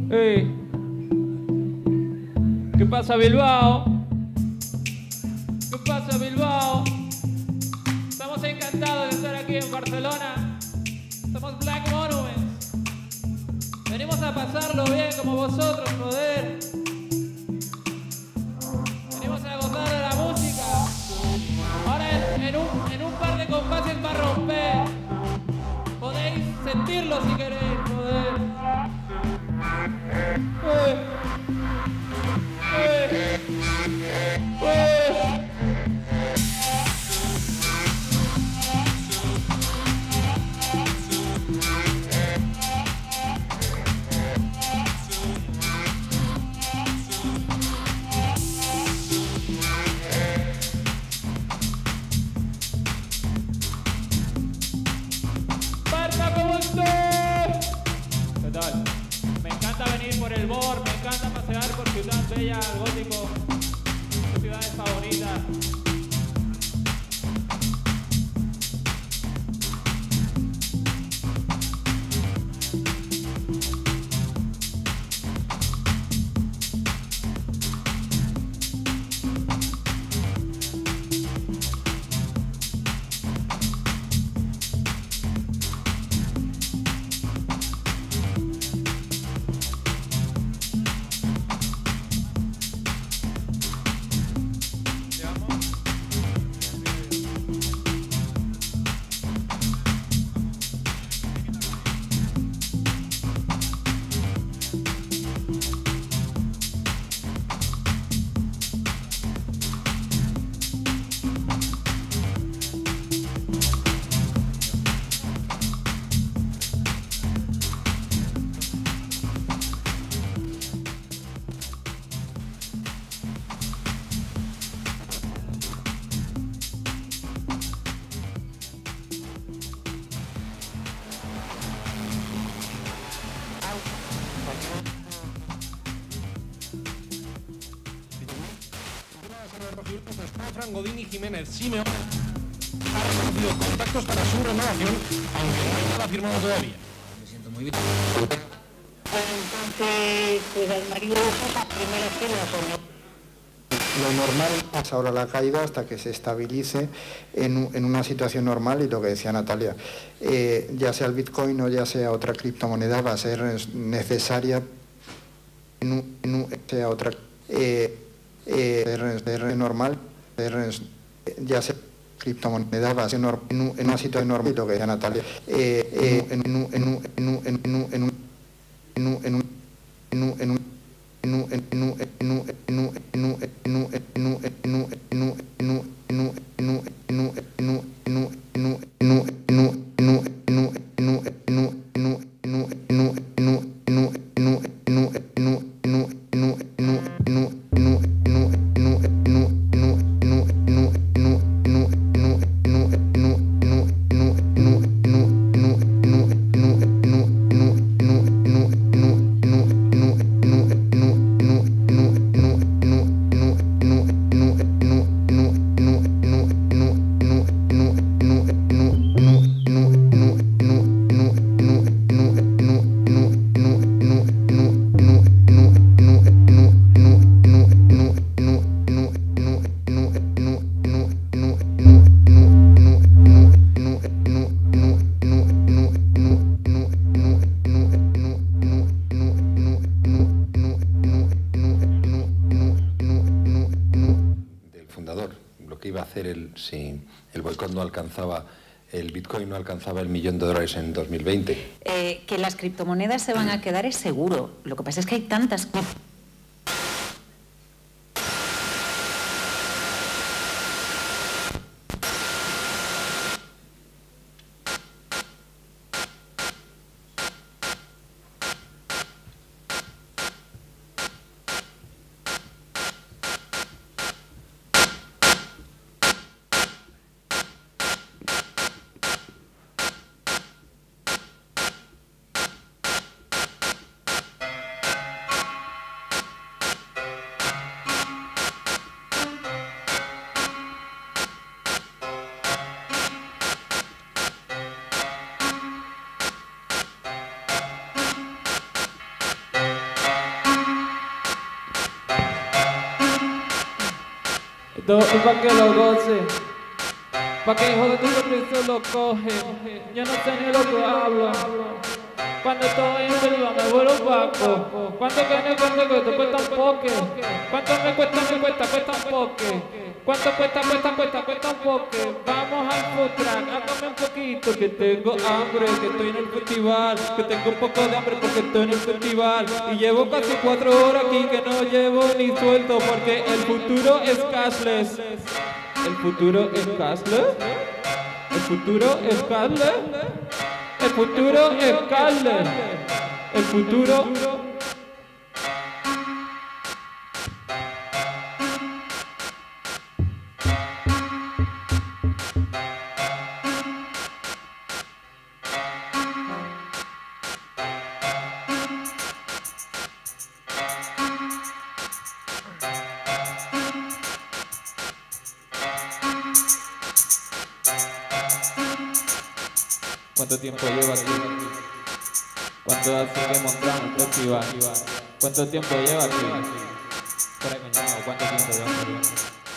Hey. ¿Qué pasa, Bilbao? ¿Qué pasa, Bilbao? Estamos encantados de estar aquí en Barcelona. Somos Black Monuments. Venimos a pasarlo bien como vosotros, joder. Venimos a gozar de la música. Ahora en un par de compases va a romper. Podéis sentirlo si queréis, joder. Marta, ¿cómo estás? ¿Qué tal? Me encanta venir por el Bor, me encanta pasear por Ciudad Bella, el Gótico, mis ciudades favoritas. Fran Godín y Jiménez Simeone ha reconocido contactos para su renovación, aunque no hay nada firmado todavía. Me siento muy bien. Entonces, pues al marido de las primeras cenas o no. Lo normal es ahora la caída hasta que se estabilice en una situación normal, y lo que decía Natalia, ya sea el Bitcoin o ya sea otra criptomoneda, va a ser necesaria sea otra normal, ya sea criptomoneda, va a ser en una situación normal, y lo que decía Natalia, si el boicot no alcanzaba, el Bitcoin no alcanzaba el $1.000.000 en 2020. Que las criptomonedas se van a quedar es seguro. Lo que pasa es que hay tantas... Pa' que lo goce, pa' que hijo de tu preso lo coge. Yo no sé ni lo que hablo. Cuando estoy en Bilbao me vuelvo opaco. Cuánto que te cuesta un poque. Cuánto me cuesta un poque. Cuánto cuesta un poque. Vamos al food truck, hágame un poquito. Que tengo hambre, que estoy en el festival. Que tengo un poco de hambre porque estoy en el festival. Y llevo casi 4 horas aquí que no llevo ni sueldo. Porque el futuro es cashless. El futuro es cashless. El futuro es cashless. El futuro es cashless. El futuro. ¿Cuánto tiempo lleva aquí? ¿Cuánto hace que montamos el festival? ¿Cuánto tiempo lleva aquí? Espera, coño, ¿cuánto tiempo lleva aquí?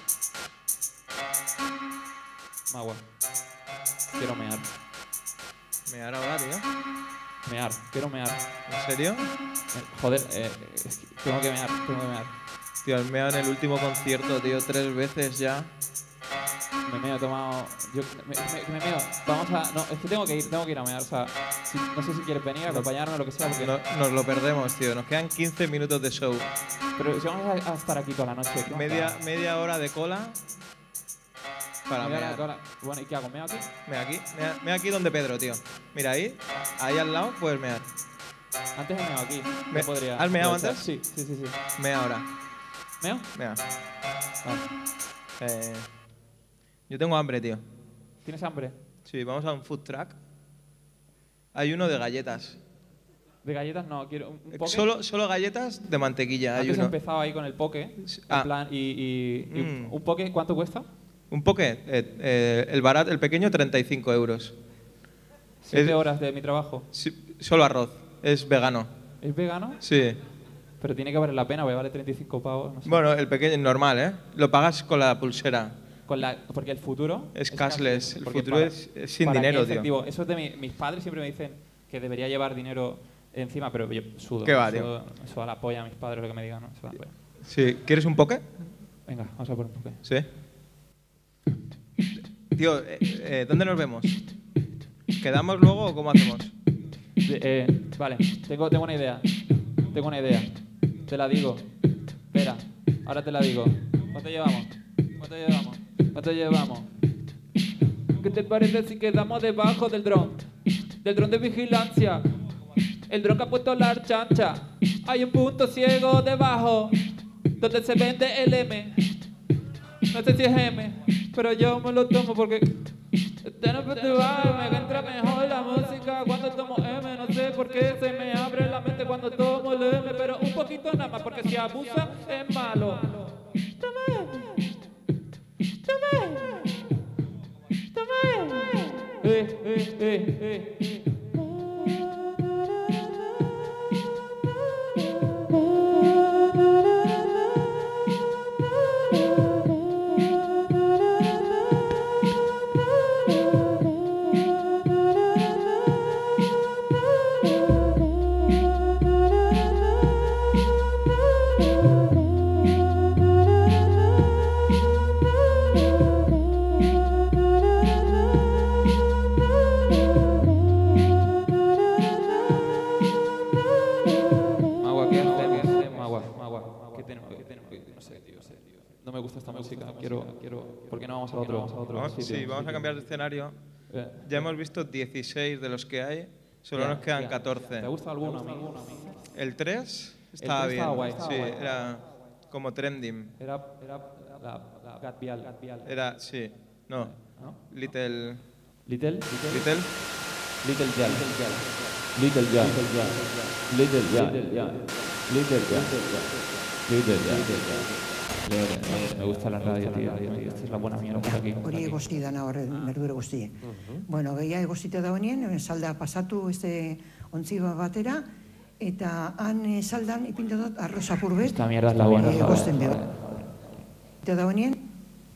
Magua. Quiero mear. ¿Mear ahora, tío? Mear, quiero mear. ¿En serio? Joder, es que tengo que mear. Tío, el meado en el último concierto, tío, 3 veces ya. Me meo, he tomado. Yo me meo. Vamos a. No, es que tengo que ir a mear. O sea, no sé si quieres venir a acompañarme o lo que sea. Porque No, nos lo perdemos, tío. Nos quedan 15 minutos de show. Pero si vamos a estar aquí toda la noche. Media hora de cola para mear. Bueno, ¿y qué hago? ¿Meo aquí? Mea aquí donde Pedro, tío. Mira ahí al lado puedes mear. Antes he meado aquí. No podría. ¿Has meado antes? Sí. Mea ahora. ¿Meo? Mea. Vale. Yo tengo hambre, tío. ¿Tienes hambre? Sí, vamos a un food truck. Hay uno de galletas. De galletas no, quiero un poke. Solo galletas de mantequilla. Antes hay uno. he empezado ahí con el poke. En plan, un poke, ¿cuánto cuesta? Un poke, el pequeño, 35 euros. 7 horas de mi trabajo. Sí, solo arroz. Es vegano. ¿Es vegano? Sí. Pero tiene que valer la pena, vale 35 pavos. No sé. Bueno, el pequeño es normal, ¿eh? Lo pagas con la pulsera. Porque el futuro es cashless. El porque futuro es sin dinero, tío. Eso es de mis padres siempre me dicen que debería llevar dinero encima, pero yo sudo. ¿Qué va, tío? Eso a la polla a mis padres lo que me digan, ¿no? Eso a la polla. Sí. ¿Quieres un poke? Venga, vamos a por un poke. Sí. Tío, ¿dónde nos vemos? ¿Quedamos luego o cómo hacemos? Vale, tengo una idea. Te la digo. Espera, ahora te la digo. ¿Cuánto llevamos? ¿Qué te parece si quedamos debajo del dron? Del dron de vigilancia. El dron que ha puesto la chancha. Hay un punto ciego debajo donde se vende el M. No sé si es M, pero yo me lo tomo porque en el festival me entra mejor la música cuando tomo M. No sé por qué se me abre la mente cuando tomo el M, pero un poquito nada más porque si abusa es malo. No me gusta esta música, quiero, ¿por qué no vamos a otro sitio? Sí, vamos a cambiar de escenario. Ya hemos visto 16 de los que hay, solo nos quedan 14. ¿Te gusta alguno? El 3 estaba bien, guay. Sí, era como trending. Era la Gat Vial. Era, sí, no, Little Jal. Me gusta la radio, tío. Esta es la buena mierda por aquí. Hori egosti dana horre, merdure guztie. Bueno, gehiago egostita dagoenien, salda pasatu ontzi batera, eta han saldan ipindu dut arroz apur bet. Esta mierda es la buena. Egosten behar. Eta dagoenien,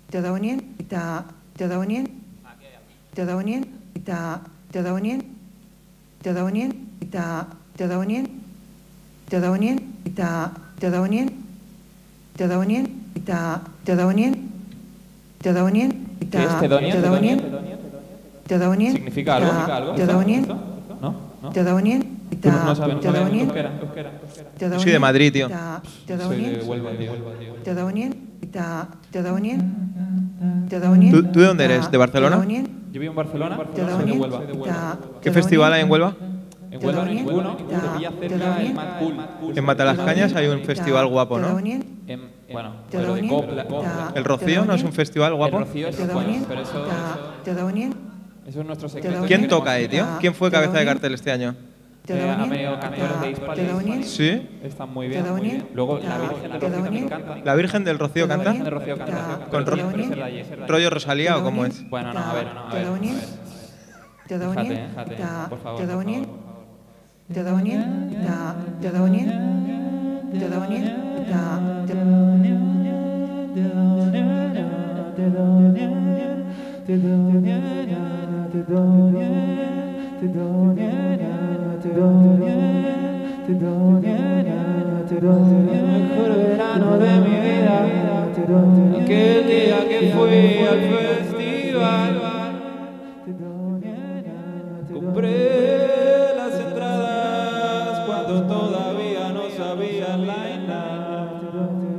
dagoenien, eta dagoenien, eta dagoenien, eta dagoenien, eta dagoenien, eta dagoenien, eta dagoenien, eta dagoenien, eta dagoenien, eta dagoenien, eta dagoenien, eta dagoenien, eta dagoenien, ¿Significa algo? eta dagoenien, ¿No? eta dagoenien, Tú no sabes dagoenien, euskera. Yo soy de Madrid, tío. Soy de Huelva, tío. Te dagoenien, eta dagoenien, te dagoenien. ¿Tú de dónde eres? ¿De Barcelona? Yo vivo en Barcelona, Te soy de Huelva. ¿Qué festival hay en Huelva? En Huelva ninguno, y te pilla cerca el Mad Cool. En Matalascañas hay un festival guapo, ¿no? Bueno, pero de copla. ¿El Rocío no es un festival guapo? El Rocío es bueno, pero eso es nuestro secreto. ¿Quién toca ahí, tío? ¿Quién fue cabeza de cartel este año? Ha venido cantores de Hispal. ¿Sí? Están muy bien, muy bien. Luego la Virgen del Rocío también canta. ¿La Virgen del Rocío canta? La Virgen del Rocío canta. ¿Con rollo Rosalía o cómo es? Bueno, no, a ver. Fíjate, por favor. Te dagoenien, te dagoenien, te dagoenien, mejor verano de mi vida, aquel día que fui al festival, compré las entradas cuando todavía no sabía line-up,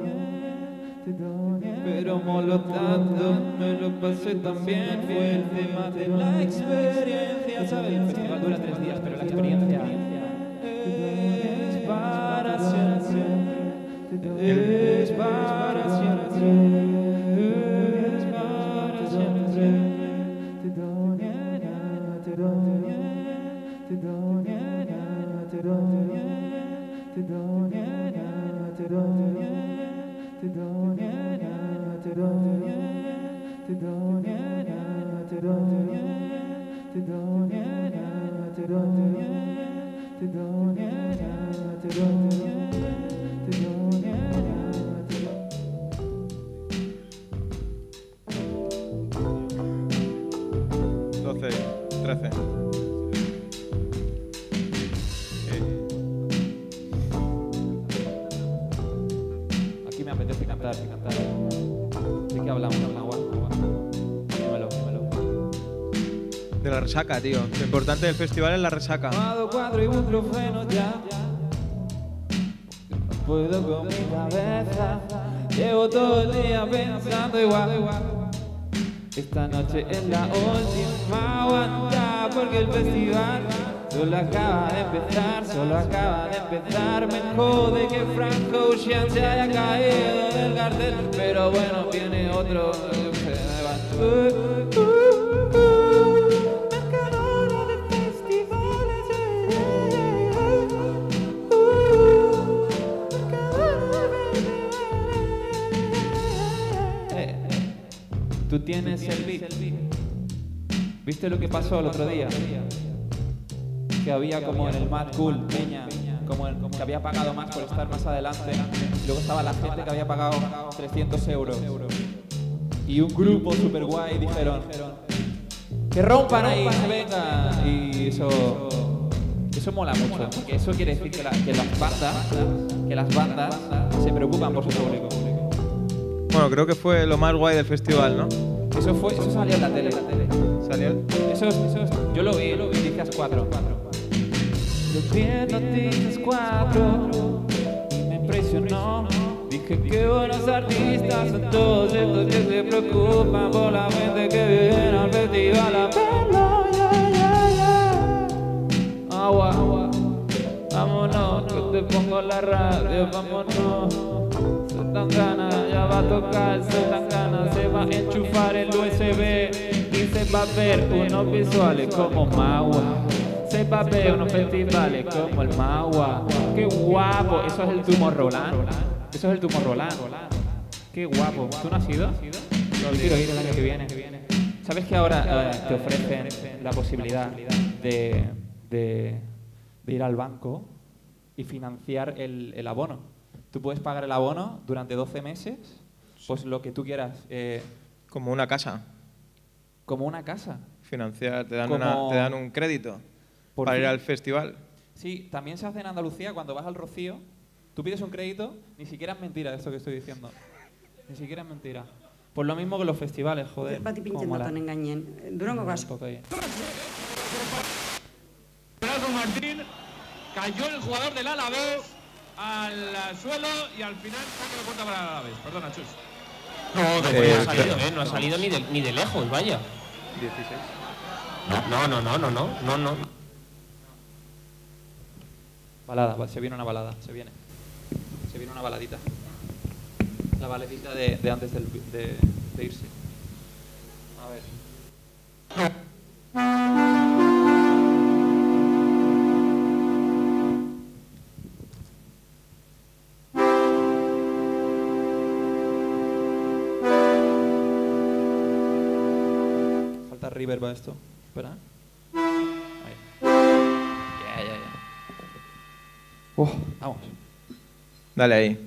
pero moló tanto, me lo pasé tan bien, fue el tema de la experiencia, ¿sabes? El festival dura 3 días, pero la experiencia es para siempre, es para siempre, es para siempre. Aquí me apetece cantar. ¿De qué hablamos? Dímelo. De la resaca, tío. Lo importante del festival es la resaca. Tomado 4 ibuprofenos ya. No puedo con mi cabeza. Llevo todo el día pensando igual. Esta noche es la última aguanta porque el festival solo acaba de empezar, me jode que Frank Ocean se haya caído del cartel, pero bueno, viene otro, Mercadona de festivales, Tú tienes el beat. ¿Viste lo que pasó el otro día? Que había como en el Mad Cool, Peña, como que había pagado más por estar más adelante. Y luego estaba la gente que había pagado 300 euros. Y un grupo super guay dijeron que rompan ahí, venga. Y eso mola mucho, porque eso quiere decir que las bandas se preocupan por su público. Bueno, creo que fue lo más guay del festival, ¿no? Eso salió en la tele. ¿Salió? Eso yo lo vi, Noticias 4. Lo vi en Noticias 4 y me impresionó. Dije que buenos artistas son todos estos que se preocupan por la gente que viene al festival a verlo, Agua, vámonos, que te pongo la radio, vámonos. Zetangana ya va a tocar, Zetangana se va a enchufar el USB y se va a ver unos visuales como Magua. Se va a ver unos festivales como el Magua. ¡Qué guapo! Eso es el Tomorrowland. ¡Qué guapo! ¿Tú no has ido? Yo quiero ir el año que viene. ¿Sabes que ahora te ofrecen la posibilidad de ir al banco y financiar el abono? Tú puedes pagar el abono durante 12 meses, pues lo que tú quieras, Como una casa. Como una casa. Financiar, te dan, Como... te dan un crédito para ir al festival. Sí, también se hace en Andalucía cuando vas al Rocío. Tú pides un crédito, ni siquiera es mentira esto que estoy diciendo. Ni siquiera es mentira. Pues lo mismo que los festivales, joder. Bat ipintzen datan engainen. Durango gas. Martín, cayó el jugador del Alavés al suelo y al final saca la puerta para el Alavés. Perdona, Chus. No, no ha salido, no ha salido ni de lejos, vaya. 16. No. Balada, se viene una balada, se viene una baladita. La baladita de antes de irse. A ver. Falta reverb a esto. Espera. Ahí. Ya. Vamos. Dale ahí.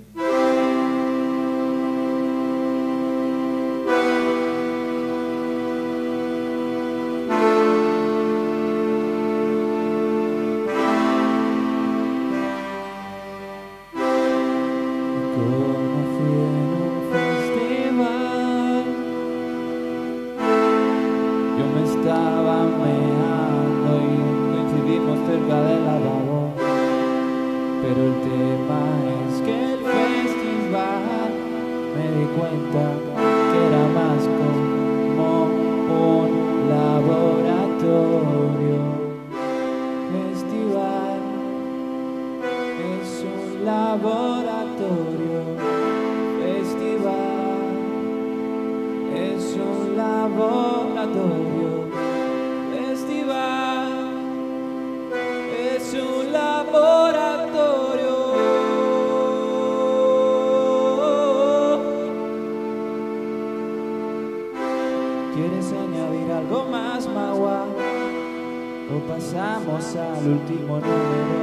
¿Quieres añadir algo más, Magua? ¿O pasamos al último número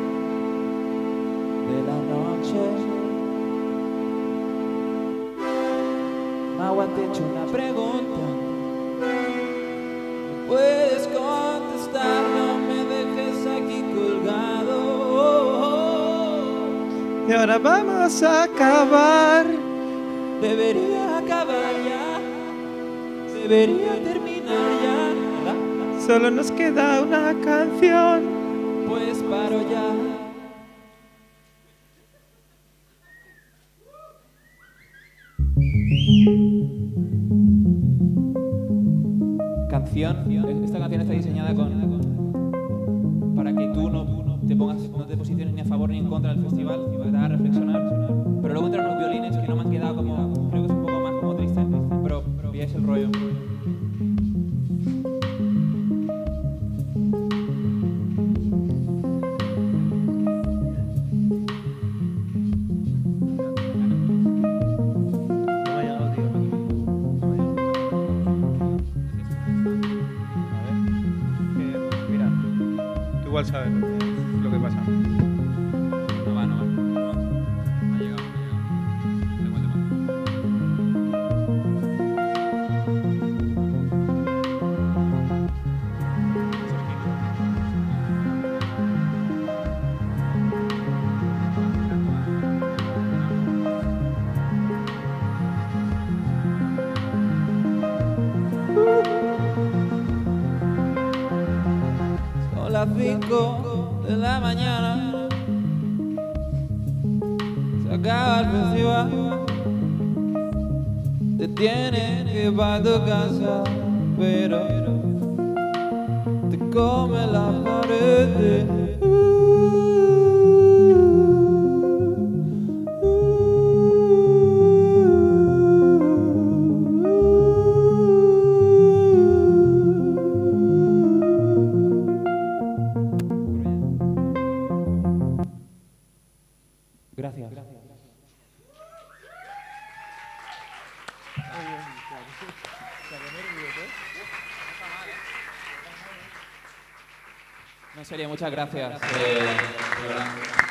de la noche? Magua, te he hecho una pregunta. Puedes contestar, no me dejes aquí colgado. Y ahora vamos a acabar. Debería acabar ya. Debería terminar ya. Solo nos queda una canción. Pues paro ya. Esta canción está diseñada para que tú no te posiciones ni a favor ni en contra del festival, que te haga reflexionar. Pero luego entran unos violines que no me han quedado como, creo que es un poco más como triste, pero pilláis el rollo. Igual sabes lo que pasa. No va. Ha llegado. Da igual. Son las 5 de la mañana, se acaba el festival, te tienes que ir para tu casa, pero te come la pared. Gracias. No, en serio, muchas gracias. De verdad.